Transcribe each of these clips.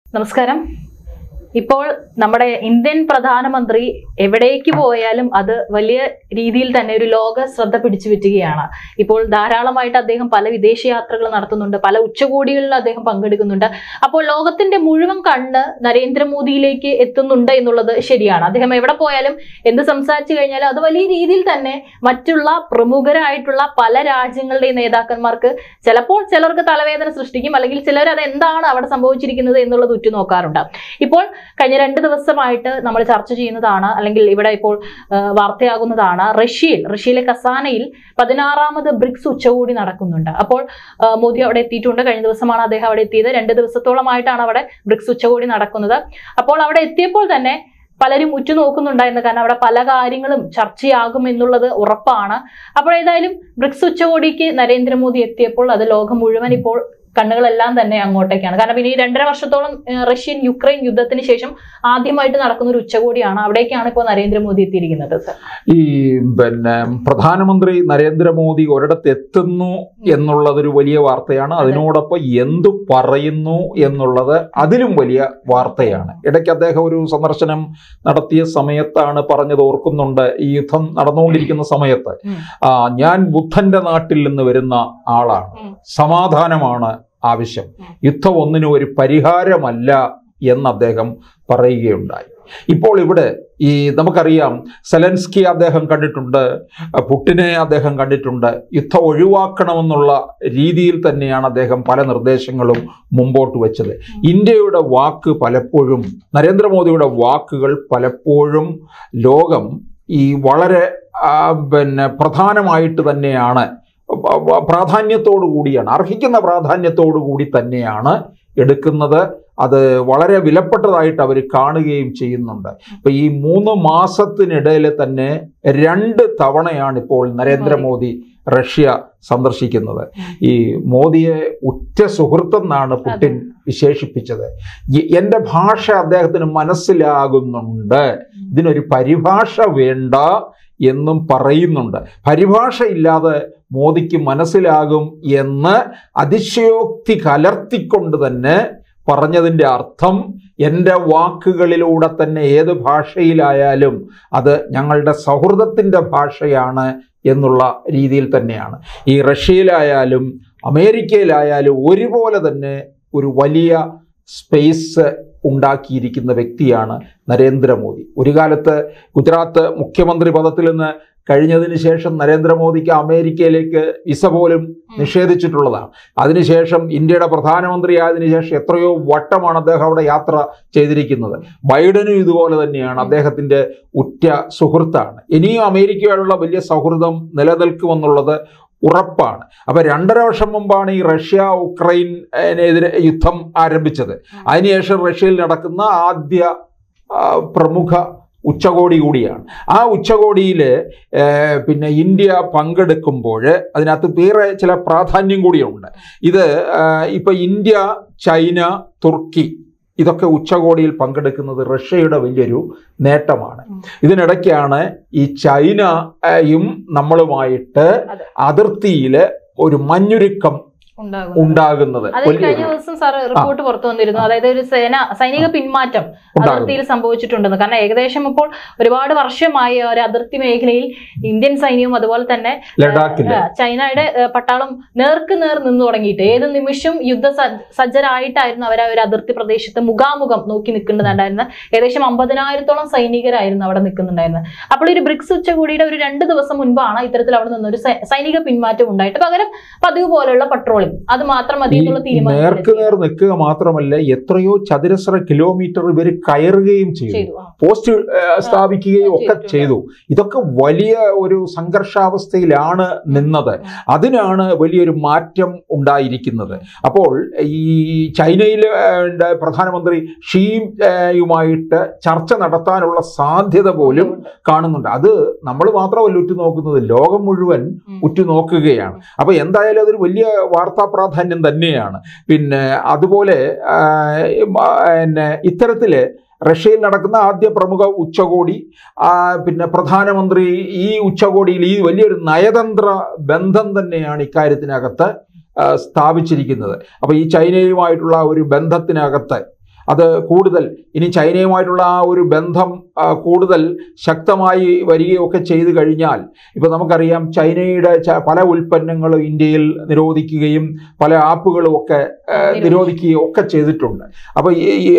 നമസ്കാരം. ഇപ്പോൾ നമ്മുടെ ഇന്ത്യൻ പ്രധാനമന്ത്രി എവിടേക്ക് പോയാലും അത് വലിയ രീതിയിൽ തന്നെ ഒരു ലോക ശ്രദ്ധ പിടിച്ചു പറ്റുകയാണ്. ഇപ്പോൾ ധാരാളമായിട്ട് അദ്ദേഹം പല വിദേശ യാത്രകൾ നടത്തുന്നുണ്ട്, പല ഉച്ചകോടികളിൽ അദ്ദേഹം പങ്കെടുക്കുന്നുണ്ട്. അപ്പോൾ ലോകത്തിന്റെ മുഴുവൻ കണ്ണ് നരേന്ദ്രമോദിയിലേക്ക് എത്തുന്നുണ്ട് എന്നുള്ളത് ശരിയാണ്. അദ്ദേഹം എവിടെ പോയാലും എന്ത് സംസാരിച്ചു കഴിഞ്ഞാലും അത് വലിയ രീതിയിൽ തന്നെ മറ്റുള്ള പ്രമുഖരായിട്ടുള്ള പല രാജ്യങ്ങളുടെയും നേതാക്കന്മാർക്ക് ചിലപ്പോൾ ചിലർക്ക് തലവേദന സൃഷ്ടിക്കും, അല്ലെങ്കിൽ ചിലർ അത് എന്താണ് അവിടെ സംഭവിച്ചിരിക്കുന്നത് എന്നുള്ളത് ഉറ്റുനോക്കാറുണ്ട്. ഇപ്പോൾ കഴിഞ്ഞ 2 ദിവസമായിട്ട് നമ്മൾ ചർച്ച ചെയ്യുന്നതാണ്, അല്ലെങ്കിൽ ഇവിടെ ഇപ്പോൾ വാർത്തയാകുന്നതാണ്, റഷ്യയിലെ കസാനയിൽ 16ാമത് ബ്രിക്സ് ഉച്ചകോടി നടക്കുന്നുണ്ട്. അപ്പോൾ മോദി അവിടെ എത്തിയിട്ടുണ്ട്. കഴിഞ്ഞ ദിവസമാണ് അദ്ദേഹം അവിടെ എത്തിയത്. 2 ദിവസത്തോളമായിട്ടാണ് അവിടെ ബ്രിക്സ് ഉച്ചകോടി നടക്കുന്നത്. അപ്പോൾ അവിടെ എത്തിയപ്പോൾ തന്നെ പലരും ഉറ്റുനോക്കുന്നുണ്ടായിരുന്നു, കാരണം അവിടെ പല കാര്യങ്ങളും ചർച്ചയാകും എന്നുള്ളത് ഉറപ്പാണ്. അപ്പോൾ ഏതായാലും ബ്രിക്സ് ഉച്ചകോടിക്ക് നരേന്ദ്രമോദി എത്തിയപ്പോൾ അത് ലോകം മുഴുവൻ ഇപ്പോൾ കണ്ണുകളെല്ലാം തന്നെ അങ്ങോട്ടേക്കാണ്. കാരണം ഇനി 2.5 വർഷത്തോളം റഷ്യൻ യുക്രൈൻ യുദ്ധത്തിന് ശേഷം ആദ്യമായിട്ട് നടക്കുന്ന ഒരു ഉച്ചകോടിയാണ്. അവിടേക്കാണ് ഇപ്പോൾ നരേന്ദ്രമോദി എത്തിയിരിക്കുന്നത്. സർ, ഈ പ്രധാനമന്ത്രി നരേന്ദ്രമോദി ഒരിടത്ത് എത്തുന്നു എന്നുള്ളതൊരു വലിയ വാർത്തയാണ്. അതിനോടൊപ്പം എന്തു പറയുന്നു എന്നുള്ളത് അതിലും വലിയ വാർത്തയാണ്. ഇടയ്ക്ക് അദ്ദേഹം ഒരു സന്ദർശനം നടത്തിയ സമയത്താണ് പറഞ്ഞത്, ഓർക്കുന്നുണ്ട്, ഈ യുദ്ധം നടന്നുകൊണ്ടിരിക്കുന്ന സമയത്ത്, ഞാൻ ബുദ്ധന്റെ നാട്ടിൽ നിന്ന് വരുന്ന ആളാണ്, സമാധാനമാണ് ആവശ്യം, യുദ്ധം ഒന്നിനും ഒരു പരിഹാരമല്ല എന്ന് അദ്ദേഹം പറയുകയുണ്ടായി. ഇപ്പോൾ ഇവിടെ നമുക്കറിയാം, സെലൻസ്കി അദ്ദേഹം കണ്ടിട്ടുണ്ട്, പുടിനെ അദ്ദേഹം കണ്ടിട്ടുണ്ട്. യുദ്ധം ഒഴിവാക്കണമെന്നുള്ള രീതിയിൽ തന്നെയാണ് അദ്ദേഹം പല നിർദ്ദേശങ്ങളും മുമ്പോട്ട് വെച്ചത്. ഇന്ത്യയുടെ വാക്ക് പലപ്പോഴും, നരേന്ദ്രമോദിയുടെ വാക്കുകൾ പലപ്പോഴും ലോകം വളരെ പ്രധാനമായിട്ട് തന്നെയാണ്, പ്രാധാന്യത്തോടു കൂടിയാണ്, അർഹിക്കുന്ന പ്രാധാന്യത്തോടു കൂടി തന്നെയാണ് എടുക്കുന്നത്. അത് വളരെ വിലപ്പെട്ടതായിട്ട് അവർ കാണുകയും ചെയ്യുന്നുണ്ട്. ഇപ്പം ഈ 3 മാസത്തിനിടയിൽ തന്നെ 2 തവണയാണ് ഇപ്പോൾ നരേന്ദ്രമോദി റഷ്യ സന്ദർശിക്കുന്നത്. ഈ മോദിയെ ഉറ്റ സുഹൃത്തെന്നാണ് പുടിൻ വിശേഷിപ്പിച്ചത്. എൻ്റെ ഭാഷ അദ്ദേഹത്തിന് മനസ്സിലാകുന്നുണ്ട്, ഇതിനൊരു പരിഭാഷ വേണ്ട എന്നും പറയുന്നുണ്ട്. പരിഭാഷയില്ലാതെ മോദിക്ക് മനസ്സിലാകും എന്ന് അതിശയോക്തി കലർത്തിക്കൊണ്ട് തന്നെ പറഞ്ഞതിൻ്റെ അർത്ഥം, എൻ്റെ വാക്കുകളിലൂടെ തന്നെ ഏത് ഭാഷയിലായാലും അത് ഞങ്ങളുടെ സൗഹൃദത്തിൻ്റെ ഭാഷയാണ് എന്നുള്ള രീതിയിൽ തന്നെയാണ്. ഈ റഷ്യയിലായാലും അമേരിക്കയിലായാലും ഒരുപോലെ തന്നെ ഒരു വലിയ സ്പേസ് ഉണ്ടാക്കിയിരിക്കുന്ന വ്യക്തിയാണ് നരേന്ദ്രമോദി. ഒരു കാലത്ത് ഗുജറാത്ത് മുഖ്യമന്ത്രി പദത്തിൽ നിന്ന് കഴിഞ്ഞതിന് ശേഷം നരേന്ദ്രമോദിക്ക് അമേരിക്കയിലേക്ക് വിസ പോലും നിഷേധിച്ചിട്ടുള്ളതാണ്. അതിനുശേഷം ഇന്ത്യയുടെ പ്രധാനമന്ത്രിയായതിനു ശേഷം എത്രയോ വട്ടമാണ് അദ്ദേഹം അവിടെ യാത്ര ചെയ്തിരിക്കുന്നത്. ബൈഡനും ഇതുപോലെ തന്നെയാണ്, അദ്ദേഹത്തിൻ്റെ ഉറ്റ സുഹൃത്താണ്. ഇനിയും അമേരിക്കയോടുള്ള വലിയ സൗഹൃദം നിലനിൽക്കുമെന്നുള്ളത് ഉറപ്പാണ്. അപ്പം 2.5 വർഷം മുമ്പാണ് ഈ റഷ്യ ഉക്രൈനെതിരെ യുദ്ധം ആരംഭിച്ചത്. അതിനുശേഷം റഷ്യയിൽ നടക്കുന്ന ആദ്യ പ്രമുഖ ഉച്ചകോടി കൂടിയാണ്. ആ ഉച്ചകോടിയിൽ ഇന്ത്യ പങ്കെടുക്കുമ്പോൾ അതിനകത്ത് വേറെ ചില പ്രാധാന്യം കൂടിയുണ്ട്. ഇത് ഇപ്പം ഇന്ത്യ, ചൈന, തുർക്കി ഇതൊക്കെ ഉച്ചകോടിയിൽ പങ്കെടുക്കുന്നത് റഷ്യയുടെ വലിയൊരു നേട്ടമാണ്. ഇതിനിടയ്ക്കാണ് ഈ ചൈനയും നമ്മളുമായിട്ട് അതിർത്തിയിൽ ഒരു മഞ്ഞുരുക്കം ഉണ്ടാകുന്നത്. കഴിഞ്ഞ ദിവസം സാർ റിപ്പോർട്ട് പുറത്തു വന്നിരുന്നു, അതായത് ഒരു സൈനിക പിന്മാറ്റം അതിർത്തിയിൽ സംഭവിച്ചിട്ടുണ്ടെന്ന്. കാരണം ഏകദേശം ഇപ്പോൾ ഒരുപാട് വർഷമായി ഒരു അതിർത്തി മേഖലയിൽ ഇന്ത്യൻ സൈന്യവും അതുപോലെ തന്നെ ചൈനയുടെ പട്ടാളം നേർക്ക് നേർ നിന്ന് തുടങ്ങിയിട്ട് ഏത് നിമിഷം സജ്ജരായിട്ടായിരുന്നു അവർ ഒരു അതിർത്തി പ്രദേശത്ത് മുഖാമുഖം നോക്കി നിൽക്കുന്നുണ്ടായിരുന്നത്. ഏകദേശം 50,000-ഓളം സൈനികരായിരുന്നു അവിടെ നിൽക്കുന്നുണ്ടായിരുന്നത്. അപ്പോൾ ഒരു ബ്രിക്സ് ഉച്ചകോടിയുടെ ഒരു 2 ദിവസം മുൻപാണ് ഇത്തരത്തിൽ അവിടെ നിന്നൊരു സൈനിക പിന്മാറ്റം ഉണ്ടായിട്ട് പകരം പതിവ് പോലെയുള്ള പട്രോളിംഗ്, അത് മാത്രം മതി എന്നുള്ള തീരുമാനം. നേർക്ക് നേർ നിൽക്കുക മാത്രമല്ല, എത്രയോ ചതുരശ്ര കിലോമീറ്റർ ഇവർ കയറുകയും ചെയ്തു, പോസ്റ്റ് സ്ഥാപിക്കുകയും ഒക്കെ ചെയ്തു. ഇതൊക്കെ വലിയ ഒരു സംഘർഷാവസ്ഥയിലാണ് നിന്നത്. അതിനാണ് വലിയൊരു മാറ്റം ഉണ്ടായിരിക്കുന്നത്. അപ്പോൾ ഈ ചൈനയിലെ പ്രധാനമന്ത്രി ഷിയുമായിട്ട് ചർച്ച നടത്താനുള്ള സാധ്യത പോലും കാണുന്നുണ്ട്. അത് നമ്മൾ മാത്രമല്ല ഉറ്റുനോക്കുന്നത്, ലോകം മുഴുവൻ ഉറ്റുനോക്കുകയാണ്. അപ്പോൾ എന്തായാലും അതൊരു വലിയ വാർത്താ പ്രാധാന്യം തന്നെയാണ്. അതുപോലെ ഇത്തരത്തിൽ റഷ്യയിൽ നടക്കുന്ന ആദ്യ പ്രമുഖ ഉച്ചകോടി, പ്രധാനമന്ത്രി ഈ ഉച്ചകോടിയിൽ ഈ വലിയൊരു നയതന്ത്ര ബന്ധം തന്നെയാണ് ഇക്കാര്യത്തിനകത്ത് സ്ഥാപിച്ചിരിക്കുന്നത്. അപ്പോൾ ഈ ചൈനയുമായിട്ടുള്ള ഒരു ബന്ധത്തിനകത്ത് അത് കൂടുതൽ ഇനി ചൈനയുമായിട്ടുള്ള ആ ഒരു ബന്ധം കൂടുതൽ ശക്തമായി വരികയൊക്കെ ചെയ്തു കഴിഞ്ഞാൽ, ഇപ്പോൾ നമുക്കറിയാം ചൈനയുടെ പല ഉൽപ്പന്നങ്ങളും ഇന്ത്യയിൽ നിരോധിക്കുകയും പല ആപ്പുകളും ഒക്കെ നിരോധിക്കുകയും ഒക്കെ ചെയ്തിട്ടുണ്ട്. അപ്പോൾ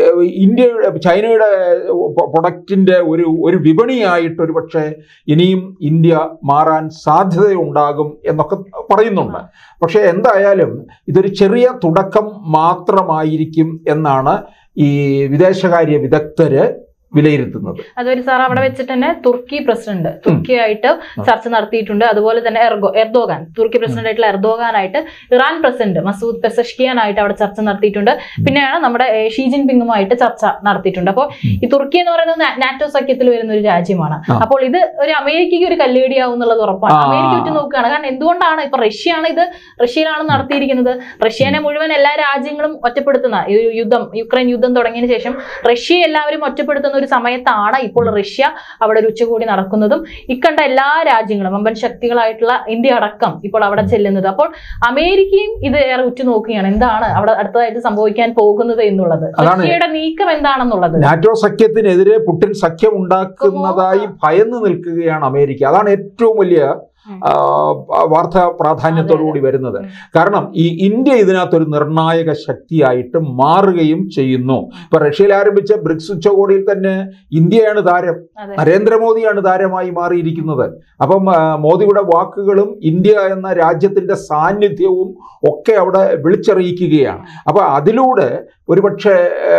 ചൈനയുടെ പ്രൊഡക്റ്റിൻ്റെ ഒരു വിപണിയായിട്ട് ഒരു പക്ഷേ ഇനിയും ഇന്ത്യ മാറാൻ സാധ്യതയുണ്ടാകും എന്നൊക്കെ പറയുന്നുണ്ട്. പക്ഷേ എന്തായാലും ഇതൊരു ചെറിയ തുടക്കം മാത്രമായിരിക്കും എന്നാണ് ഈ വിദേശകാര്യ വിദഗ്ധര് വിലയിരുത്തുന്നത്. അതൊരു സാർ അവിടെ വെച്ചിട്ട് തന്നെ തുർക്കി പ്രസിഡന്റ് തുർക്കിയായിട്ട് ചർച്ച നടത്തിയിട്ടുണ്ട്. അതുപോലെ തന്നെ എർദോഗാൻ, തുർക്കി പ്രസിഡന്റ് ആയിട്ടുള്ള എർദോഗാനായിട്ട് ഇറാൻ പ്രസിഡന്റ് മസൂദ് പെസഷ്കിയാനായിട്ട് അവിടെ ചർച്ച നടത്തിയിട്ടുണ്ട്. പിന്നെയാണ് നമ്മുടെ ഷീ ജിൻപിങ്ങുമായിട്ട് ചർച്ച നടത്തിയിട്ടുണ്ട്. അപ്പോൾ ഈ തുർക്കി എന്ന് പറയുന്നത് നാറ്റോ സഖ്യത്തിൽ വരുന്ന ഒരു രാജ്യമാണ്. അപ്പോൾ ഇത് ഒരു അമേരിക്കയ്ക്ക് ഒരു കല്ലുകടിയാവും എന്നുള്ളത് ഉറപ്പാണ്. അമേരിക്ക ഉറ്റു നോക്കുകയാണ്. കാരണം എന്തുകൊണ്ടാണ് ഇപ്പൊ റഷ്യയിലാണ് നടത്തിയിരിക്കുന്നത്. റഷ്യനെ മുഴുവൻ എല്ലാ രാജ്യങ്ങളും ഒറ്റപ്പെടുത്തുന്ന ഈ യുക്രൈൻ യുദ്ധം തുടങ്ങിയതിനു ശേഷം റഷ്യ എല്ലാവരും ഒറ്റപ്പെടുത്തുന്ന ഒരു സമയത്താണ് ഇപ്പോൾ റഷ്യ അവിടെ ഒരു ഉച്ചകോടി നടക്കുന്നതും ഇക്കണ്ട എല്ലാ രാജ്യങ്ങളും വമ്പൻ ശക്തികളായിട്ടുള്ള ഇന്ത്യ അടക്കം ഇപ്പോൾ അവിടെ ചെല്ലുന്നത്. അപ്പോൾ അമേരിക്കയും ഇത് ഏറെ ഉറ്റുനോക്കുകയാണ് എന്താണ് അവിടെ അടുത്തതായിട്ട് സംഭവിക്കാൻ പോകുന്നത് എന്നുള്ളത്, റഷ്യയുടെ നീക്കം എന്താണെന്നുള്ളത്. നാറ്റോ സഖ്യത്തിനെതിരെ പുടിൻ സഖ്യം ഉണ്ടാക്കുന്നതായി ഭയന്ന് നിൽക്കുകയാണ് അമേരിക്ക. അതാണ് ഏറ്റവും വലിയ വാർത്താ പ്രാധാന്യത്തോടുകൂടി വരുന്നത്. കാരണം ഈ ഇന്ത്യ ഇതിനകത്തൊരു നിർണായക ശക്തിയായിട്ട് മാറുകയും ചെയ്യുന്നു. ഇപ്പൊ റഷ്യയിൽ ആരംഭിച്ച ബ്രിക്സ് ഉച്ചകോടിയിൽ തന്നെ ഇന്ത്യയാണ് താരം, നരേന്ദ്രമോദിയാണ് താരമായി മാറിയിരിക്കുന്നത്. അപ്പം മോദിയുടെ വാക്കുകളും ഇന്ത്യ എന്ന രാജ്യത്തിന്റെ സാന്നിധ്യവും ഒക്കെ അവിടെ വിളിച്ചറിയിക്കുകയാണ്. അപ്പൊ അതിലൂടെ ഒരുപക്ഷെ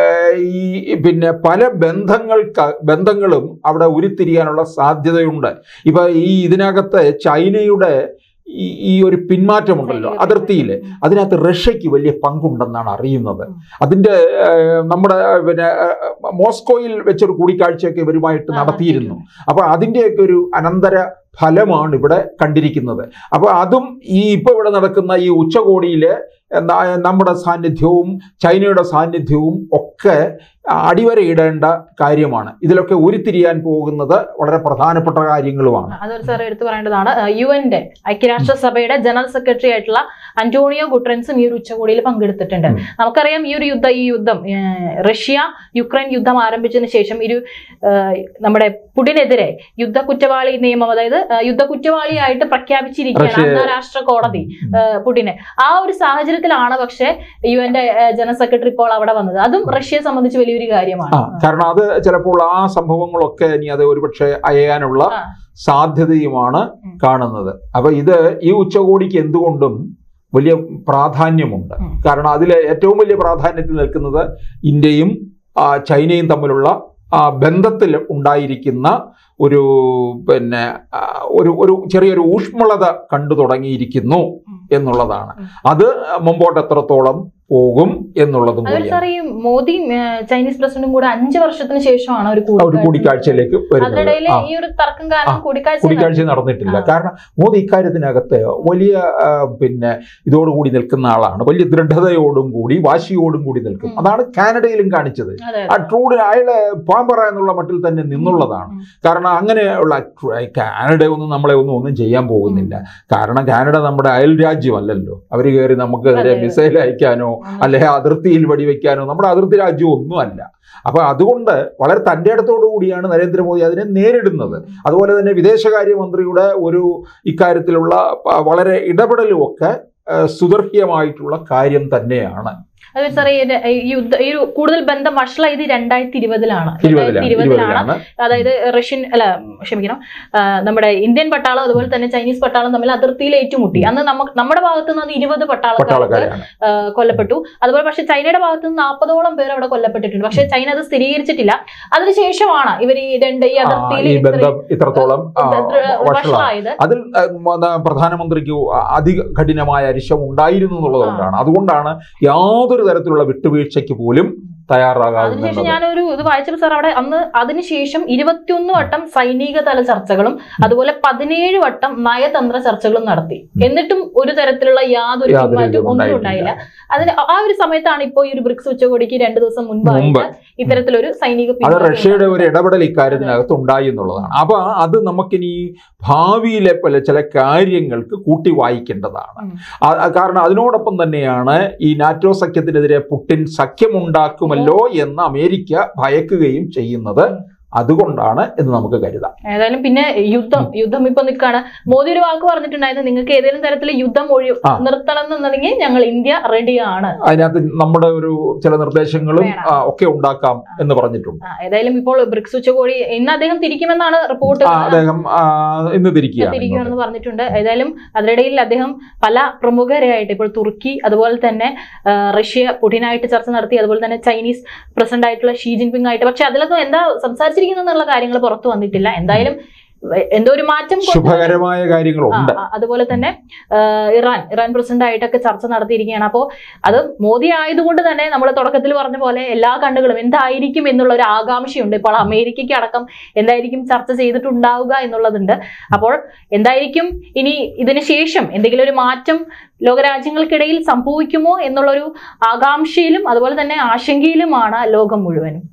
ഈ പല ബന്ധങ്ങളും അവിടെ ഉരുത്തിരിയാനുള്ള സാധ്യതയുണ്ട്. ഇപ്പൊ ഇതിനകത്ത് ചൈനയുടെ ഈ ഒരു പിന്മാറ്റമുണ്ടല്ലോ അതിർത്തിയിൽ, അതിനകത്ത് റഷ്യക്ക് വലിയ പങ്കുണ്ടെന്നാണ് അറിയുന്നത്. അതിൻ്റെ നമ്മുടെ മോസ്കോയിൽ വെച്ചൊരു കൂടിക്കാഴ്ചയൊക്കെ ഇവരുമായിട്ട് നടത്തിയിരുന്നു. അപ്പോൾ അതിൻ്റെയൊക്കെ ഒരു അനന്തര ഫലമാണ് ഇവിടെ കണ്ടിരിക്കുന്നത്. അപ്പോൾ അതും ഇപ്പോൾ ഇവിടെ നടക്കുന്ന ഈ ഉച്ചകോടിയിൽ നമ്മുടെ സാന്നിധ്യവും ചൈനയുടെ സാന്നിധ്യവും ഒക്കെ അടിവരയിടേണ്ട കാര്യമാണ്. ഇതിലൊക്കെ ഉരുത്തിരിയാൻ പോകുന്നത് വളരെ പ്രധാനപ്പെട്ട കാര്യങ്ങളുമാണ്. അതൊരു സാർ എടുത്തു പറയേണ്ടതാണ്. യുഎന്റെ ഐക്യരാഷ്ട്രസഭയുടെ ജനറൽ സെക്രട്ടറി ആയിട്ടുള്ള അന്റോണിയോ ഗുട്ടറൻസും ഈ ഒരു ഉച്ചകോടിയിൽ പങ്കെടുത്തിട്ടുണ്ട്. നമുക്കറിയാം ഈ യുദ്ധം റഷ്യ യുക്രൈൻ യുദ്ധം ആരംഭിച്ചതിന് ശേഷം നമ്മുടെ പുടിനെതിരെ യുദ്ധ കുറ്റവാളി നിയമം, അതായത് യുദ്ധ കുറ്റവാളിയായിട്ട് പ്രഖ്യാപിച്ചിരിക്കുകയാണ് അന്താരാഷ്ട്ര കോടതി പുടിനെ. ആ ഒരു സാഹചര്യത്തിലാണ് പക്ഷേ യുഎന്റെ ജനറൽ സെക്രട്ടറി ഇപ്പോൾ അവിടെ വന്നത്. അതും റഷ്യയെ സംബന്ധിച്ച് വലിയൊരു കാര്യമാണ്. കാരണം അത് ചിലപ്പോൾ ആ സംഭവങ്ങളൊക്കെ ഇനി അത് ഒരുപക്ഷെ അയയാനുള്ള സാധ്യതയുമാണ് കാണുന്നത്. അപ്പൊ ഈ ഉച്ചകോടിക്ക് എന്തുകൊണ്ടും വലിയ പ്രാധാന്യമുണ്ട്. കാരണം അതിൽ ഏറ്റവും വലിയ പ്രാധാന്യത്തിൽ നിൽക്കുന്നത് ഇന്ത്യയും ചൈനയും തമ്മിലുള്ള ബന്ധത്തിൽ ഉണ്ടായിരിക്കുന്ന ഒരു ചെറിയൊരു ഊഷ്മളത കണ്ടു തുടങ്ങിയിരിക്കുന്നു എന്നുള്ളതാണ്. അത് മുമ്പോട്ട് എത്രത്തോളം പോകും എന്നുള്ളതും മോദി ചൈനീസ് പ്രസിഡന്റും കൂടെ 5 വർഷത്തിന് ശേഷമാണ് ഒരു കൂടിക്കാഴ്ചയിലേക്ക് കൂടിക്കാഴ്ച നടന്നിട്ടില്ല. കാരണം മോദി ഇക്കാര്യത്തിനകത്ത് വലിയ ഇതോടുകൂടി നിൽക്കുന്ന ആളാണ്. വലിയ ദൃഢതയോടും കൂടി വാശിയോടും കൂടി നിൽക്കും. അതാണ് കാനഡയിലും കാണിച്ചത്. ആ ട്രൂഡിന് അയാളെ പാമ്പറ എന്നുള്ള മട്ടിൽ തന്നെ നിന്നുള്ളതാണ്. കാരണം അങ്ങനെയുള്ള കാനഡ നമ്മളെ ഒന്നും ചെയ്യാൻ പോകുന്നില്ല. കാരണം കാനഡ നമ്മുടെ അയൽ രാജ്യമല്ലല്ലോ. അവർ കയറി നമുക്ക് മിസൈൽ അയക്കാനോ അല്ലെങ്കിൽ അതിർത്തിയിൽ വെടിവെക്കാനോ നമ്മുടെ അതിർത്തി രാജ്യം ഒന്നും അല്ല. അപ്പൊ അതുകൊണ്ട് വളരെ തൻ്റെ ഇടത്തോടു കൂടിയാണ് നരേന്ദ്രമോദി അതിനെ നേരിടുന്നത്. അതുപോലെ തന്നെ വിദേശകാര്യമന്ത്രിയുടെ ഇക്കാര്യത്തിലുള്ള വളരെ ഇടപെടലും ഒക്കെ സുദർഹ്യമായിട്ടുള്ള കാര്യം തന്നെയാണ്. അതെ സാറേ, ഈ കൂടുതൽ ബന്ധം വഷളായത് 2020-ലാണ്. അതായത് നമ്മുടെ ഇന്ത്യൻ പട്ടാളം അതുപോലെ തന്നെ ചൈനീസ് പട്ടാളം തമ്മിൽ അതിർത്തിയിൽ ഏറ്റുമുട്ടി. അന്ന് നമ്മുടെ ഭാഗത്തു നിന്ന് 20 പട്ടാളക്കാർ കൊല്ലപ്പെട്ടു. അതുപോലെ പക്ഷെ ചൈനയുടെ ഭാഗത്തു നിന്ന് 40ഓളം പേർ അവിടെ കൊല്ലപ്പെട്ടിട്ടുണ്ട്. പക്ഷെ ചൈന അത് സ്ഥിരീകരിച്ചിട്ടില്ല. അതിനുശേഷമാണ് ഇവർ ഈ അതിർത്തിയിൽ ഇത്രത്തോളം വഷളായത്. അതിൽ പ്രധാനമന്ത്രിക്ക് അതികഠിനമായ അരിശം ഉണ്ടായിരുന്നു എന്നുള്ളതുകൊണ്ടാണ്. അതുകൊണ്ടാണ് യാതൊരു തരത്തിലുള്ള വിട്ടുവീഴ്ചയ്ക്ക് പോലും തയ്യാറാകാതെ. അതിനുശേഷം ഞാനൊരു ഇത് വായിച്ചപ്പോൾ സാർ അവിടെ അതിനുശേഷം 21 വട്ടം സൈനിക തല ചർച്ചകളും അതുപോലെ 17 വട്ടം നയതന്ത്ര ചർച്ചകളും നടത്തി. എന്നിട്ടും ഒരു തരത്തിലുള്ള യാതൊരു ഒന്നും ഉണ്ടായില്ല. ആ ഒരു സമയത്താണ് ഇപ്പോൾ ഈ ഒരു ബ്രിക്സ് ഉച്ചകോടിക്ക് 2 ദിവസം മുൻപായിട്ട് ഇത്തരത്തിലൊരു സൈനിക അത് റഷ്യയുടെ ഒരു ഇടപെടൽ ഇക്കാര്യത്തിനകത്ത് ഉണ്ടായി എന്നുള്ളതാണ്. അപ്പൊ അത് നമുക്കിനി ഭാവിയിലെ പല ചില കാര്യങ്ങൾക്ക് കൂട്ടി വായിക്കേണ്ടതാണ്. കാരണം അതിനോടൊപ്പം തന്നെയാണ് ഈ നാറ്റോ സഖ്യത്തിനെതിരെ പുടിൻ സഖ്യമുണ്ടാക്കുമല്ലോ എന്ന് അമേരിക്ക ഭയക്കുകയും ചെയ്യുന്നത്. അതുകൊണ്ടാണ് എന്ന് നമുക്ക് കരുതാം. ഏതായാലും പിന്നെ യുദ്ധം ഇപ്പൊ നിൽക്കാണ്. മോദി ഒരു വാക്ക് പറഞ്ഞിട്ടുണ്ടായിരുന്നു, നിങ്ങൾക്ക് ഏതെങ്കിലും തരത്തിൽ യുദ്ധം നിർത്തണം എന്നുണ്ടെങ്കിൽ ഞങ്ങൾ ഇന്ത്യ റെഡിയാണ്. അതിനകത്ത് നമ്മുടെ ഒരു ചില നിർദ്ദേശങ്ങളും ഒക്കെ ഉണ്ടാക്കാം എന്ന് പറഞ്ഞിട്ടുണ്ട്. ഏതായാലും ഇപ്പോൾ ബ്രിക്സ് ഉച്ചകോടി ഇന്ന് അദ്ദേഹം തിരിക്കുമെന്നാണ് റിപ്പോർട്ട്. അദ്ദേഹം ഇന്ന് തിരിക്കുകയാണെന്ന് പറഞ്ഞിട്ടുണ്ട്. ഏതായാലും അതിനിടയിൽ അദ്ദേഹം പല പ്രമുഖരായിട്ട് ഇപ്പോൾ തുർക്കി, അതുപോലെ തന്നെ റഷ്യ പുടിനായിട്ട് ചർച്ച നടത്തി, അതുപോലെ തന്നെ ചൈനീസ് പ്രസിഡന്റ് ആയിട്ടുള്ള ഷീ ജിൻപിങ് ആയിട്ട്. പക്ഷെ അതിലൊന്നും എന്താ സംസാരിച്ചിരിക്കുന്നുള്ള കാര്യങ്ങൾ പുറത്തു വന്നിട്ടില്ല. എന്തായാലും എന്തോ ഒരു മാറ്റം, ശുഭകരമായ കാര്യങ്ങളുണ്ട്. അതുപോലെ തന്നെ ഇറാൻ പ്രസിഡന്റ് ആയിട്ടൊക്കെ ചർച്ച നടത്തിയിരിക്കുകയാണ്. അപ്പോൾ അത് മോദി ആയതുകൊണ്ട് തന്നെ നമ്മൾ തുടക്കത്തിൽ പറഞ്ഞ പോലെ എല്ലാ കണ്ണുകളും എന്തായിരിക്കും എന്നുള്ള ഒരു ആകാംക്ഷയുണ്ട്. ഇപ്പോൾ അമേരിക്കയ്ക്ക് അടക്കം എന്തായിരിക്കും ചർച്ച ചെയ്തിട്ടുണ്ടാവുക എന്നുള്ളതുണ്ട്. അപ്പോൾ എന്തായിരിക്കും ഇനി ഇതിന് ശേഷം എന്തെങ്കിലും ഒരു മാറ്റം ലോകരാജ്യങ്ങൾക്കിടയിൽ സംഭവിക്കുമോ എന്നുള്ളൊരു ആകാംക്ഷയിലും അതുപോലെ തന്നെ ആശങ്കയിലുമാണ് ലോകം മുഴുവനും.